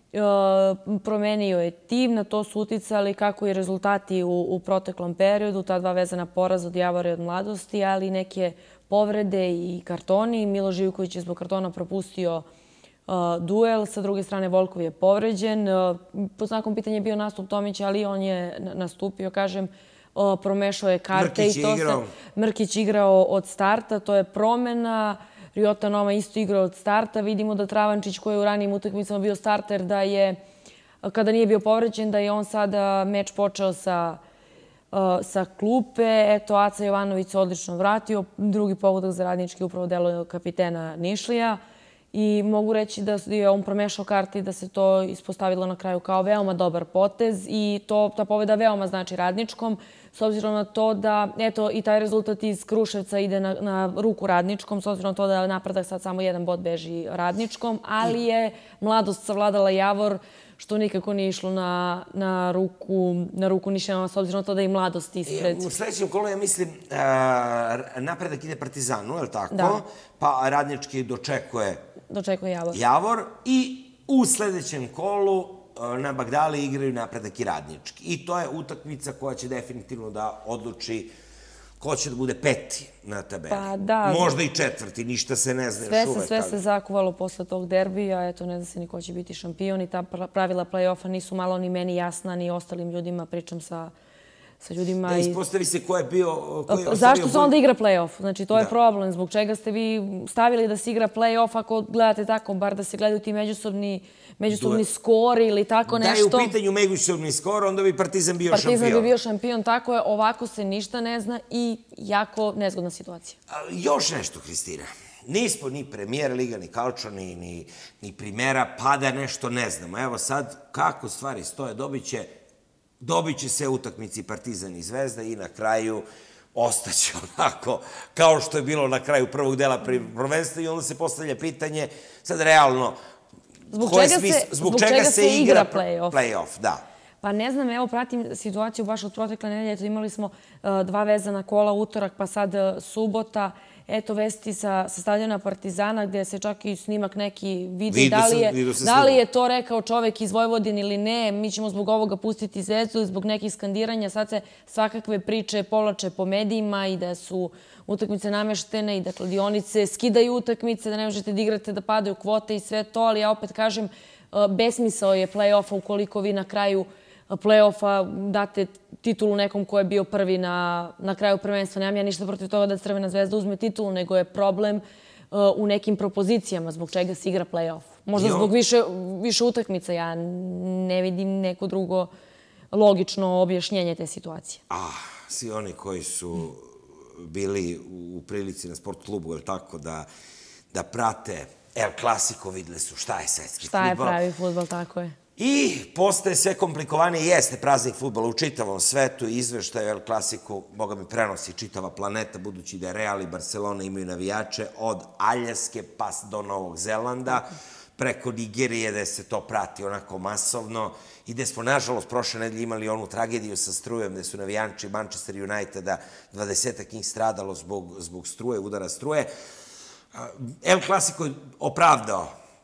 promenio je tim, na to su uticali kako i rezultati u proteklom periodu, ta dva vezana poraza od Javora i od Mladosti, ali neke povrede i kartoni. Milo Živković je zbog kartona propustio duel. Sa druge strane, Volkov je povređen. Pod znakom pitanja je bio nastup Tomića, ali on je nastupio, kažem, promešao je karte. Mrkić igrao od starta, to je promena. Ryota Noma isto igrao od starta. Vidimo da Travančić, koji je u ranijim utakmicama bio starter, da je, kada nije bio povređen, da je on sada meč počeo sa klupe. Eto, Aca Jovanović se odlično vratio. Drugi pogodak za Radnički upravo delo kapitena Nišlija. I mogu reći da je on promešao karte i da se to ispostavilo na kraju kao veoma dobar potez. I ta pobjeda veoma znači Radničkom, s obzirom na to da, eto, i taj rezultat iz Kruševca ide na ruku Radničkom, s obzirom na to da je napredak sad samo jedan bod beži Radničkom, ali je Mladost savladala Javor, što nikako nije išlo na ruku Nišljanova, s obzirom na to da je i Mladost ispred. U sledećem kolu, ja mislim, napredak ide Partizanu, je li tako? Da. Pa Radnički dočekuje Javor. I u sledećem kolu na Bagdali igraju Napredak i Radnički. I to je utakmica koja će definitivno da odluči ko će da bude peti na tabeli. Pa da. Možda i četvrti, ništa se ne zna još uvek. Sve se zakuvalo posle tog derbija, eto, ne zna se ni ko će biti šampion i ta pravila play-offa nisu malo ni meni jasna, ni ostalim ljudima, pričam sa ljudima. Ispostavi se ko je bio... Zašto se onda igra play-off? Znači, to je problem. Zbog čega ste vi stavili da se igra play-off ako gledate tako, bar da se gledaju ti međusobni skori ili tako nešto. Da je u pitanju međusobni skor, onda bi Partizan bio šampion. Partizan bi bio šampion, tako je. Ovako se ništa ne zna i jako nezgodna situacija. Još nešto, Hristina. Nismo ni Premijer Liga, ni Kalčo, ni Primera, pa da nešto ne znamo. Evo sad, kako stvari stoje, dobit će se utakmici Partizan i Zvezda i na kraju ostaće onako kao što je bilo na kraju prvog dela prvenstva i onda se postavlja pitanje, sad realno, zbog čega se igra play-off? Da. Pa ne znam, evo pratim situaciju baš od protekle nedelje. Eto, imali smo dva vezana kola, utorak pa sad subota. Eto, vesti sa stadiona Partizana gde se čak i snimak neki vidi. Da li je to rekao čovek iz Vojvodine ili ne? Mi ćemo zbog ovoga pustiti Zvezdu, zbog nekih skandiranja. Sad se svakakve priče povlače po medijima i da su utakmice nameštene i da kladionice skidaju utakmice, da ne možete da igrate, da padaju kvote i sve to. Ali ja opet kažem, besmisao je play-offa ukoliko vi na kraju play-offa date titulu nekom ko je bio prvi na kraju prvenstva. Nemam ja ništa protiv toga da Crvena zvezda uzme titulu, nego je problem u nekim propozicijama zbog čega se igra play-off. Možda zbog više utakmica. Ja ne vidim neko drugo logično objašnjenje te situacije. Svi oni koji su bili u prilici na sport klubu, je tako, da prate El Clasico, videli su šta je svetski fudbal. Šta je pravi fudbal, tako je. I postaje sve komplikovanije, jeste praznik fudbala u čitavom svetu i izveštaj El Clasico, boga mi, prenosi čitava planeta, budući da Real i Barcelona imaju navijače od Aljaske pa do Novog Zelanda, preko Nigerije gde se to prati onako masovno i gde smo, nažalost, prošle nedelje imali onu tragediju sa strujem gde su navijači Manchester Uniteda 20-ak njih stradalo zbog struje, udara struje. El Clasico je opravdao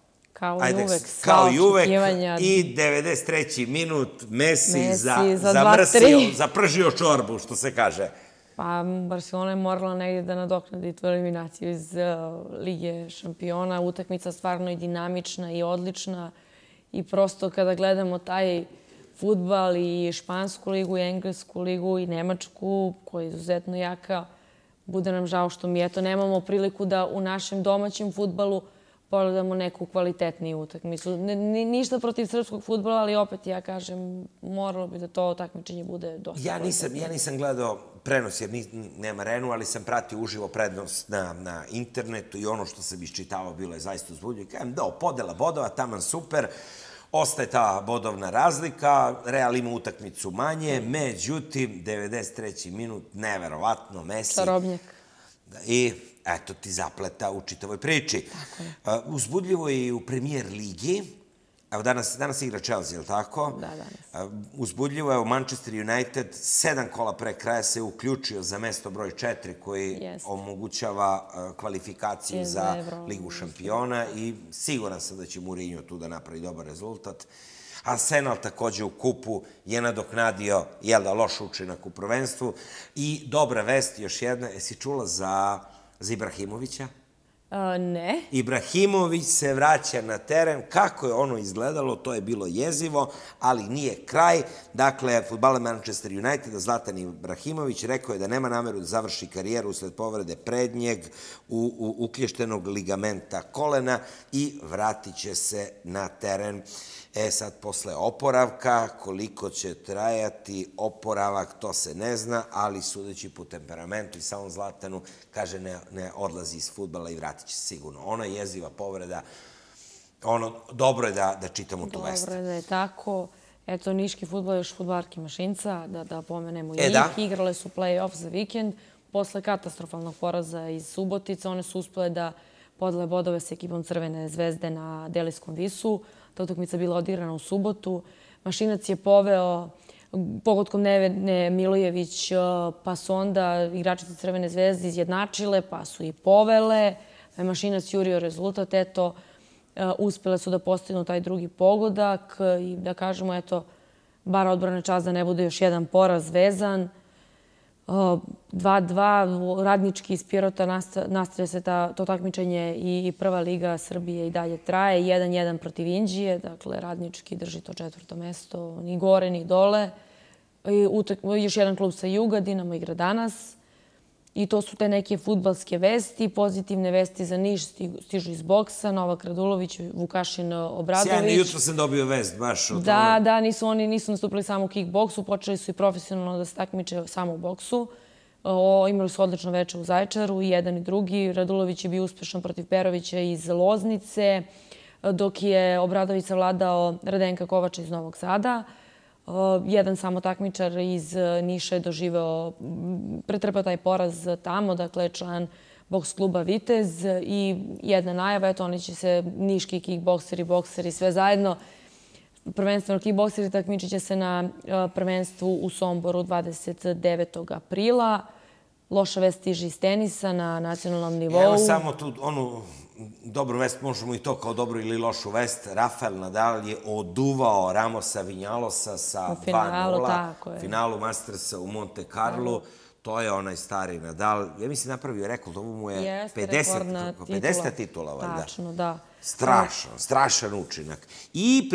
Kao i uvek. I 93. minut Messi zapržio čorbu, što se kaže. Pa Barcelona je morala negdje da nadoknadi tu eliminaciju iz Lige šampiona. Utakmica stvarno i dinamična i odlična. I prosto kada gledamo taj fudbal i Špansku ligu i Englesku ligu i Nemačku, koja je izuzetno jaka, bude nam žao što mi nemamo priliku da u našem domaćem fudbalu pogledamo neku kvalitetniju utakmicu. Ništa protiv srpskog fudbala, ali opet ja kažem, moralo bi da to takmičenje bude dosta kvalitetno. Ja nisam gledao prenos jer nema arenu, ali sam pratio uživo prednost na internetu i ono što sam iščitavao bilo je zaista uzbudljivo. Kajem, podela bodova, taman super, ostaje ta bodovna razlika, Real ima utakmicu manje, međutim, 93. minut, neverovatno, Messi. Čarobnjak. I eto ti zapleta u čitavoj priči. Uzbudljivo je i u premijer ligi. Evo, danas igra Chelsea, je li tako? Da, danas. Uzbudljivo je u Manchester United. 7 kola pre kraja se uključio za mesto broj 4 koji omogućava kvalifikaciju za Ligu šampiona i siguran sam da će Mourinho tu da napravi dobar rezultat. Arsenal takođe u kupu je nadoknadio, loš učinak u prvenstvu. I dobra vest, još jedna, jesi čula za Ibrahimovića? Ne. Ibrahimović se vraća na teren. Kako je ono izgledalo, to je bilo jezivo, ali nije kraj. Dakle, fudbaler Manchester Uniteda, Zlatan Ibrahimović, rekao je da nema nameru da završi karijeru usled povrede prednjeg uklještenog ligamenta kolena i vratit će se na teren. Sad, posle oporavka, koliko će trajati oporavak, to se ne zna, ali sudeći po temperamentu i samom Zlatanu, kaže ne odlazi iz fudbala i vratit će se sigurno. Ona je jeziva povreda. Dobro je da čitamo tu vest. Dobro je da je tako. Eto, niški fudbal je još fudbalarki Mašinca, da pomenemo i njih. Igrale su play-off za vikend. Posle katastrofalnog poraza iz Subotice, one su uspele da podele bodove s ekipom Crvene zvezde na Delijskom visu. Ta utakmica bila odigrana u subotu. Mašinac je poveo pogodkom Nevene Milojević, pa su onda igračice Crvene zvezde izjednačile, pa su i povele. Mašinac jurio rezultat. Eto, uspjele su da postignu taj drugi pogodak i da kažemo, eto, bar odbrane čast da ne bude još jedan poraz vezan. 2-2, Radnički iz Pirota, nastavlja se to takmičenje i Prva liga Srbije i dalje traje. 1-1 protiv Inđije, dakle Radnički drži to 4. mesto, ni gore ni dole. Još jedan klub sa juga, Dinamo igra danas. I to su te neke fudbalske vesti. Pozitivne vesti za Niš stižu iz boksa. Novak Radulović, Vukašin Obradović. Sjajno, jutro sam dobio vest baš od toga. Da, oni nisu nastupili samo u kickboksu. Počeli su i profesionalno da se takmiče samo u boksu. Imali su odlično veče u Zaječaru, i jedan i drugi. Radulović je bio uspešan protiv Perovića iz Loznice, dok je Obradović savladao Radenka Kovača iz Novog Sada. Jedan samo takmičar iz Niša je pretrpao taj poraz tamo, dakle član boks kluba Vitez, i jedna najava, eto, oni će se niški kickbokseri, bokseri, sve zajedno, prvenstveno kickbokseri takmičit će se na prvenstvu u Somboru 29. aprila. Loša vest stiže iz tenisa na nacionalnom nivou. Evo samo tu onu dobru vest, možemo i to kao dobru ili lošu vest. Rafael Nadal je oduvao Ramosa Vinjalosa sa 2-0 u finalu Mastersa u Monte Carlo. To je onaj stari Nadal. Ja mislim napravio rekord, ovo mu je 50. titula. Tačno, da. Strašan učinak. I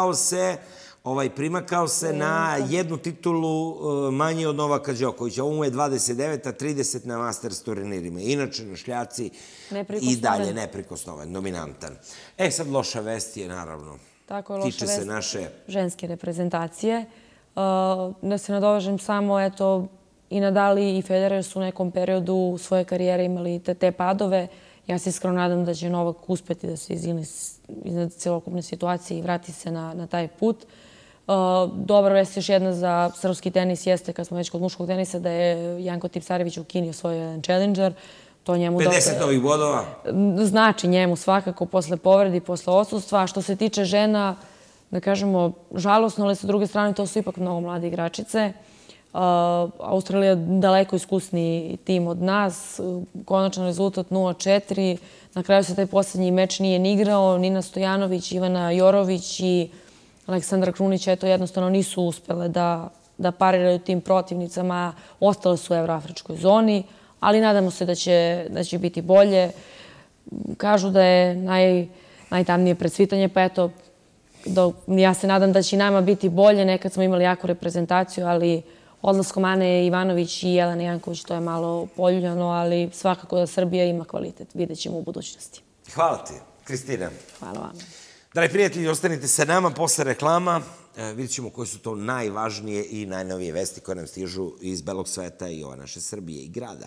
primakao se na jednu titulu manje od Novaka Đokovića. Ovo mu je 29, a 30 na Masters turnirima. Inače, na šljaci i dalje neprikosnovan, dominantan. Sad loša vest je, naravno, tiče se naše ženske reprezentacije. Da se nadovežem samo, eto, i Nadal i Federer su u nekom periodu svoje karijere imali te padove. Ja se iskreno nadam da će Novak uspeti da se izine iznad celokupne situacije i vrati se na taj put. Dobra vest još jedna za srpski tenis jeste, kad smo već kod muškog tenisa, da je Janko Tipsarević u Kini osvojio jedan challenger. 50 ovih bodova? Znači njemu svakako posle povredi, posle odsustva. A što se tiče žena, da kažemo, žalosno, ali sa druge strane to su ipak mnogo mlade igračice. Australija je daleko iskusniji tim od nas. Konačan rezultat 0-4. Na kraju se taj poslednji meč nije ni igrao. Nina Stojanović, Ivana Jorović i Aleksandra Krunić, eto, jednostavno nisu uspele da da pariraju tim protivnicama. Ostale su u evroafričkoj zoni, ali nadamo se da će biti bolje. Kažu da je najtamnije predsvitanje, pa eto, ja se nadam da će i nama biti bolje. Nekad smo imali jaku reprezentaciju, ali odlaskom Ane Ivanović i Jelene Janković to je malo poljuljano, ali svakako da Srbija ima kvalitet. Vidjet ćemo u budućnosti. Hvala ti, Kristina. Hvala vam. Dragi prijatelji, ostanite sa nama posle reklama. Vidjet ćemo koje su to najvažnije i najnovije vesti koje nam stižu iz belog sveta i ove naše Srbije i grada.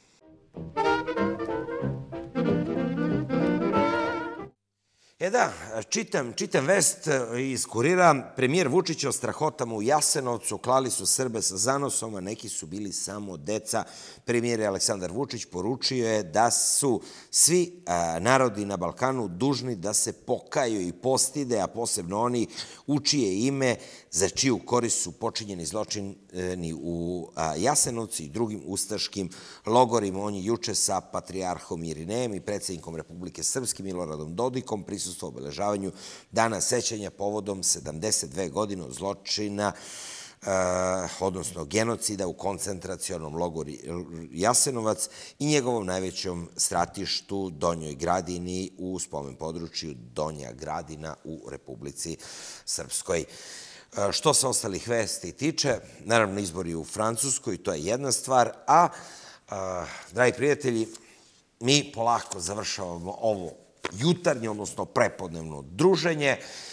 Da, čitam vest iz Kurira. Premijer Vučić o strahotama u Jasenovcu, klali su Srbe sa zanosom, a neki su bili samo deca. Premijer Aleksandar Vučić poručio je da su svi narodi na Balkanu dužni da se pokaju i postide, a posebno oni u čije ime, za čiju korist su počinjeni zločini u Jasenovcu i drugim ustaškim logorima. On je juče sa patrijarhom Irinejem i predsjednikom Republike Srpske Miloradom Dodikom prisustvovao obeležavanju Dana sećanja povodom 72 godine od zločina, odnosno genocida u koncentracionom logoru Jasenovac i njegovom najvećom stratištu Donjoj Gradini u spomen području Donja Gradina u Republici Srpskoj. Što se ostalih vesti tiče, naravno izbori u Francuskoj, to je jedna stvar, a, dragi prijatelji, mi polako završavamo ovo jutarnje, odnosno prepodnevno druženje.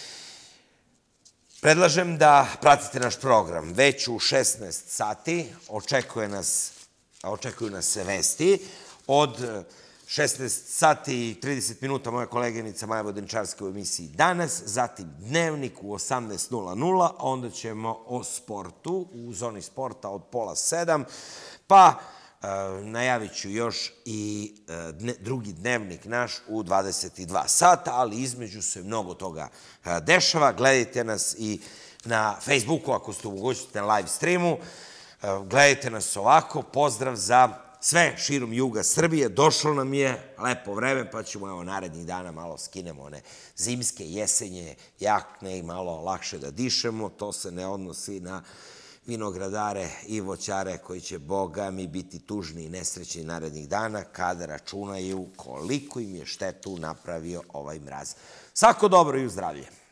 Predlažem da pratite naš program. Već u 16 sati očekuju nas vesti. Od 16 sati i 30 minuta moja koleginica Maja Vodenčarska u emisiji Danas, zatim Dnevnik u 18:00, onda ćemo o sportu u zoni sporta od 6:30, pa najavit ću još i drugi dnevnik naš u 22 sata, ali između se mnogo toga dešava. Gledajte nas i na Facebooku ako ste u mogućnosti na live streamu. Gledajte nas ovako. Pozdrav za sve širom juga Srbije. Došlo nam je lepo vreme, pa ćemo evo narednih dana malo skinemo one zimske, jesenje jakne i malo lakše da dišemo. To se ne odnosi na vinogradare i voćare koji će, boga mi, biti tužni i nesrećni narednih dana kada računaju koliko im je štetu napravio ovaj mraz. Svako dobro i u zdravlje.